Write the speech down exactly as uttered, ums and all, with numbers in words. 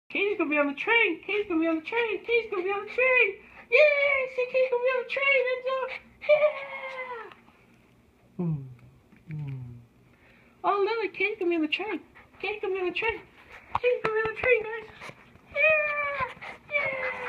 Katie's gonna be on the train. Katie's gonna be on the train. Katie's gonna be on the train. Yay! See, Katie's gonna be on the train, Enzo. Yeah! Mm. Mm. Oh, Lily, Katie's gonna be on the train. Katie's gonna be on the train. Katie's gonna be on the train, guys. Yeah! Yeah!